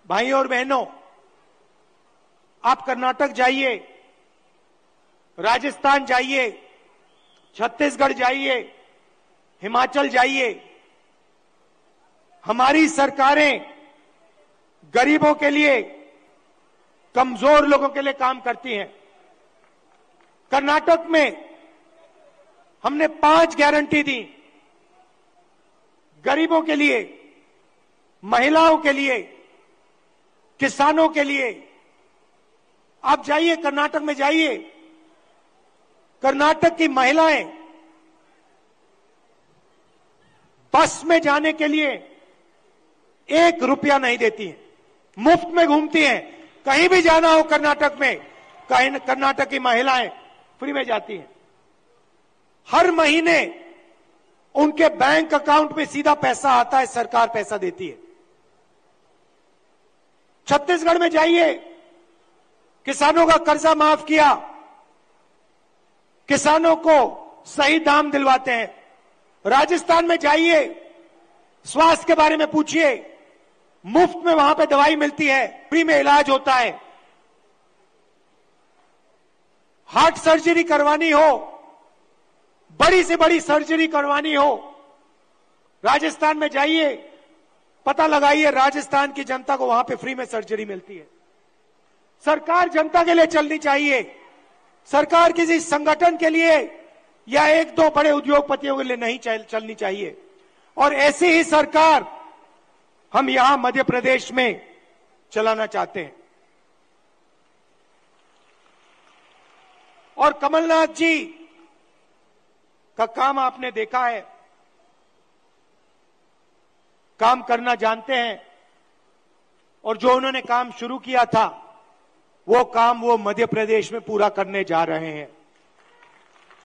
भाइयों और बहनों, आप कर्नाटक जाइए, राजस्थान जाइए, छत्तीसगढ़ जाइए, हिमाचल जाइए, हमारी सरकारें गरीबों के लिए, कमजोर लोगों के लिए काम करती हैं। कर्नाटक में हमने 5 गारंटी दी, गरीबों के लिए, महिलाओं के लिए, किसानों के लिए। आप जाइए, कर्नाटक में जाइए, कर्नाटक की महिलाएं बस में जाने के लिए 1 रुपया नहीं देती हैं, मुफ्त में घूमती हैं। कहीं भी जाना हो कर्नाटक में, कर्नाटक की महिलाएं फ्री में जाती हैं। हर महीने उनके बैंक अकाउंट में सीधा पैसा आता है, सरकार पैसा देती है। छत्तीसगढ़ में जाइए, किसानों का कर्जा माफ किया, किसानों को सही दाम दिलवाते हैं। राजस्थान में जाइए, स्वास्थ्य के बारे में पूछिए, मुफ्त में वहां पे दवाई मिलती है, फ्री में इलाज होता है। हार्ट सर्जरी करवानी हो, बड़ी से बड़ी सर्जरी करवानी हो, राजस्थान में जाइए, पता लगाइए, राजस्थान की जनता को वहां पे फ्री में सर्जरी मिलती है। सरकार जनता के लिए चलनी चाहिए, सरकार किसी संगठन के लिए या 1-2 बड़े उद्योगपतियों के लिए नहीं चलनी चाहिए। और ऐसी ही सरकार हम यहां मध्य प्रदेश में चलाना चाहते हैं। और कमलनाथ जी का काम आपने देखा है, काम करना जानते हैं, और जो उन्होंने काम शुरू किया था वो काम वो मध्य प्रदेश में पूरा करने जा रहे हैं।